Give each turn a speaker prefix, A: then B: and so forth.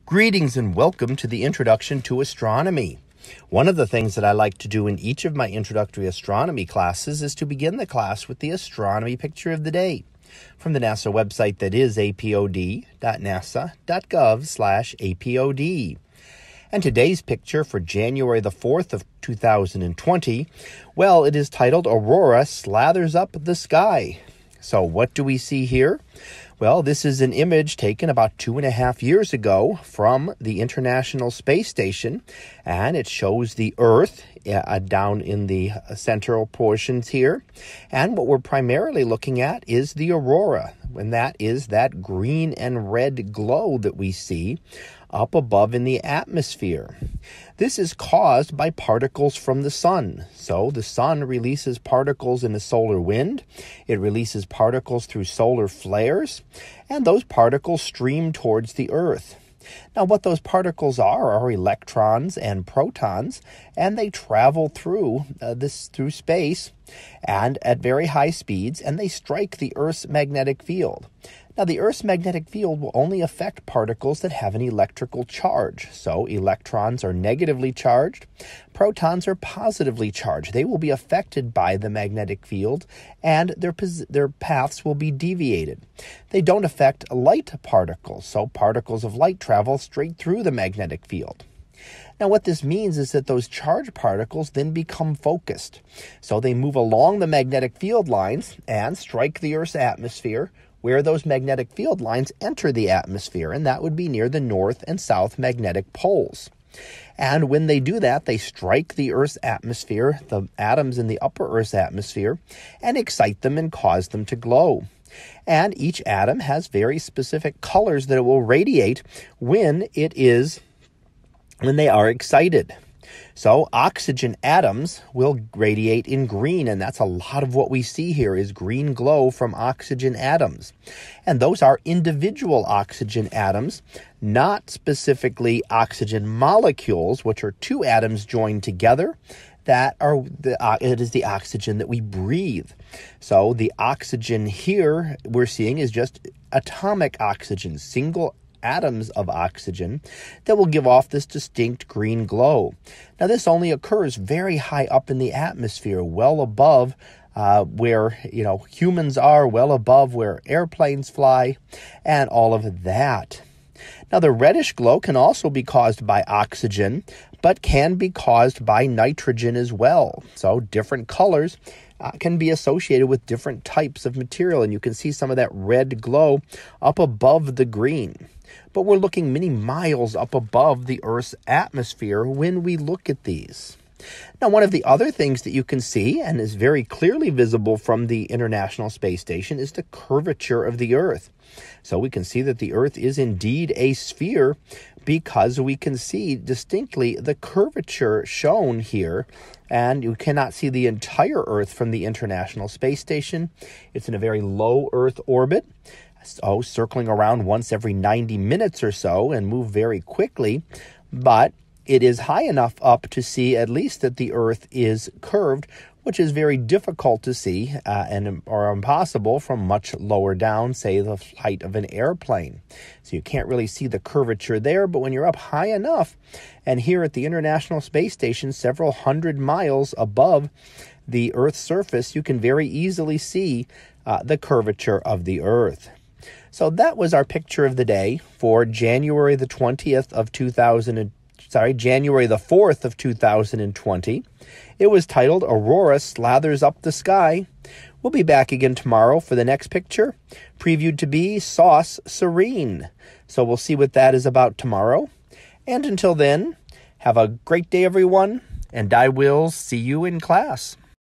A: Greetings and welcome to the Introduction to Astronomy. One of the things that I like to do in each of my introductory astronomy classes is to begin the class with the astronomy picture of the day from the NASA website that is apod.nasa.gov/apod. And today's picture for January the 4th of 2020, well, it is titled Aurora Slathers Up the Sky. So what do we see here? Well, this is an image taken about 2.5 years ago from the International Space Station, and it shows the Earth down in the central portions here. And what we're primarily looking at is the aurora, and that is that green and red glow that we see up above in the atmosphere. This is caused by particles from the sun. So the sun releases particles in a solar wind. It releases particles through solar flares, and those particles stream towards the Earth. Now, what those particles are electrons and protons, and they travel through space and at very high speeds, and they strike the Earth's magnetic field. Now, the Earth's magnetic field will only affect particles that have an electrical charge. So electrons are negatively charged, protons are positively charged. They will be affected by the magnetic field, and their paths will be deviated. They don't affect light particles, so particles of light travel straight through the magnetic field. Now, what this means is that those charged particles then become focused. So they move along the magnetic field lines and strike the Earth's atmosphere, where those magnetic field lines enter the atmosphere, and that would be near the north and south magnetic poles. And when they do that, they strike the Earth's atmosphere, the atoms in the upper Earth's atmosphere, and excite them and cause them to glow. And each atom has very specific colors that it will radiate when they are excited. So oxygen atoms will radiate in green, and that's a lot of what we see here is green glow from oxygen atoms. And those are individual oxygen atoms, not specifically oxygen molecules, which are two atoms joined together. It is the oxygen that we breathe. So the oxygen here we're seeing is just atomic oxygen, single atoms of oxygen that will give off this distinct green glow. Now, this only occurs very high up in the atmosphere, well above where humans are, well above where airplanes fly, and all of that. Now, the reddish glow can also be caused by oxygen, but can be caused by nitrogen as well. So different colors can be associated with different types of material, and you can see some of that red glow up above the green. But we're looking many miles up above the Earth's atmosphere when we look at these. Now, one of the other things that you can see and is very clearly visible from the International Space Station is the curvature of the Earth. So we can see that the Earth is indeed a sphere because we can see distinctly the curvature shown here. And you cannot see the entire Earth from the International Space Station. It's in a very low Earth orbit, so circling around once every 90 minutes or so and move very quickly. But it is high enough up to see at least that the Earth is curved, which is very difficult to see or impossible from much lower down, say the height of an airplane. So you can't really see the curvature there, but when you're up high enough, and here at the International Space Station, several hundred miles above the Earth's surface, you can very easily see the curvature of the Earth. So that was our picture of the day for January the 4th of 2020. It was titled Aurora Slathers Up the Sky. We'll be back again tomorrow for the next picture, previewed to be Sauce Serene. So we'll see what that is about tomorrow. And until then, have a great day, everyone, and I will see you in class.